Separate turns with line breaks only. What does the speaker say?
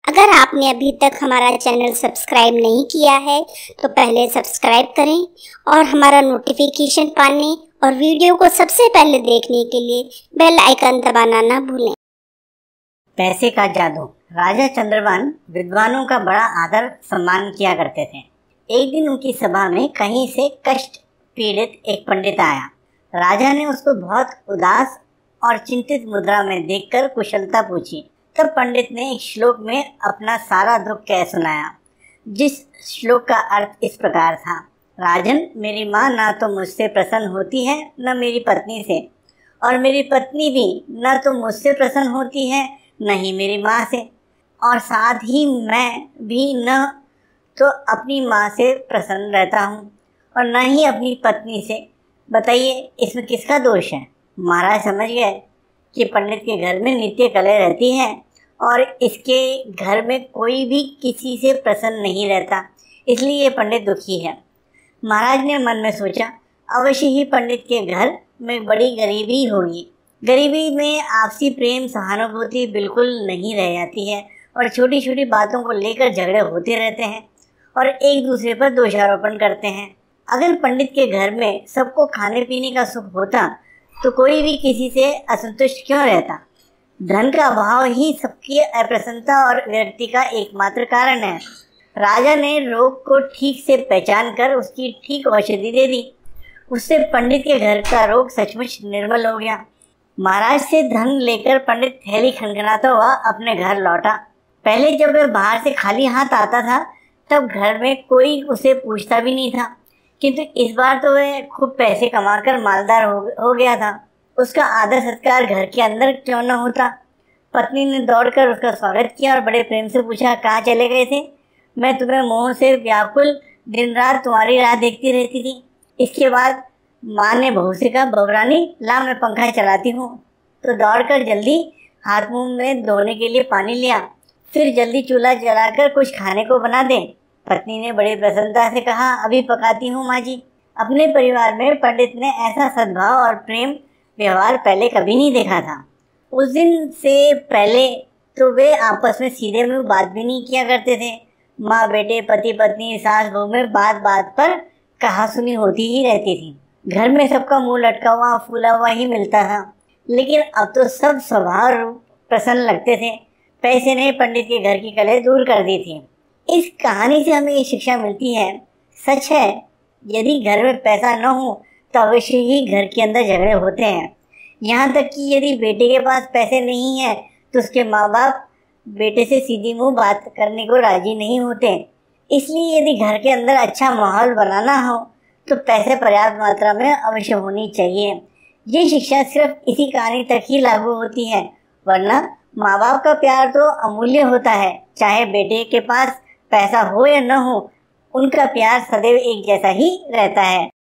अगर आपने अभी तक हमारा चैनल सब्सक्राइब नहीं किया है तो पहले सब्सक्राइब करें और हमारा नोटिफिकेशन पाने और वीडियो को सबसे पहले देखने के लिए बेल आइकन दबाना ना भूलें।
पैसे का जादू। राजा चंद्रभान विद्वानों का बड़ा आदर सम्मान किया करते थे। एक दिन उनकी सभा में कहीं से कष्ट पीड़ित एक पंडित आया। राजा ने उसको बहुत उदास और चिंतित मुद्रा में देखकर कुशलता पूछी। तब पंडित ने एक श्लोक में अपना सारा दुख कह सुनाया, जिस श्लोक का अर्थ इस प्रकार था। राजन, मेरी माँ ना तो मुझसे प्रसन्न होती है न मेरी पत्नी से, और मेरी पत्नी भी न तो मुझसे प्रसन्न होती है न ही मेरी माँ से, और साथ ही मैं भी न तो अपनी माँ से प्रसन्न रहता हूँ और न ही अपनी पत्नी से। बताइए इसमें किसका दोष है। महाराज समझ गए कि पंडित के घर में नित्य कलह रहती है और इसके घर में कोई भी किसी से प्रसन्न नहीं रहता, इसलिए ये पंडित दुखी है। महाराज ने मन में सोचा, अवश्य ही पंडित के घर में बड़ी गरीबी होगी। गरीबी में आपसी प्रेम सहानुभूति बिल्कुल नहीं रह जाती है और छोटी छोटी बातों को लेकर झगड़े होते रहते हैं और एक दूसरे पर दोषारोपण करते हैं। अगर पंडित के घर में सबको खाने पीने का सुख होता तो कोई भी किसी से असंतुष्ट क्यों रहता। धन का अभाव ही सबकी अप्रसन्नता और विरक्ति का एकमात्र कारण है। राजा ने रोग को ठीक से पहचान कर उसकी ठीक औषधि दे दी। उससे पंडित के घर का रोग सचमुच निर्मल हो गया। महाराज से धन लेकर पंडित थैली खनखनाता हुआ अपने घर लौटा। पहले जब वह बाहर से खाली हाथ आता था तब घर में कोई उसे पूछता भी नहीं था, किंतु इस बार तो वह खूब पैसे कमाकर मालदार हो गया था। उसका आदर सत्कार घर के अंदर क्यों न होता। पत्नी ने दौड़कर उसका स्वागत किया और बड़े प्रेम से पूछा, कहाँ चले गए थे। मैं तुम्हें मोह से व्याकुल दिन रात तुम्हारी राह देखती रहती थी। इसके बाद माँ ने बहू से कहा, बहुरानी ला मैं पंखा चलाती हूँ। तो दौड़कर जल्दी हाथ मुंह में धोने के लिए पानी लिया, फिर जल्दी चूल्हा जलाकर कुछ खाने को बना दे। पत्नी ने बड़ी प्रसन्नता से कहा, अभी पकाती हूँ माँ जी। अपने परिवार में पंडित ने ऐसा सद्भाव और प्रेम व्यवहार पहले कभी नहीं देखा था। उस दिन से पहले तो वे आपस में सीधे मुंह बात भी नहीं किया करते थे। माँ बेटे, पति पत्नी, सास बहू में बात बात पर कहा सुनी होती ही रहती थी। घर में सबका मुंह लटका हुआ फूला हुआ ही मिलता था, लेकिन अब तो सब स्वभाव प्रसन्न लगते थे। पैसे ने पंडित के घर की कलह दूर कर दी थी। इस कहानी से हमें ये शिक्षा मिलती है, सच है यदि घर में पैसा न हो तो अवश्य ही घर के अंदर झगड़े होते हैं। यहाँ तक कि यदि बेटे के पास पैसे नहीं है तो उसके माँ बाप बेटे से सीधी मुंह बात करने को राजी नहीं होते। इसलिए यदि घर के अंदर अच्छा माहौल बनाना हो तो पैसे पर्याप्त मात्रा में अवश्य होनी चाहिए। ये शिक्षा सिर्फ इसी कहानी तक ही लागू होती है, वरना माँ बाप का प्यार तो अमूल्य होता है। चाहे बेटे के पास पैसा हो या न हो, उनका प्यार सदैव एक जैसा ही रहता है।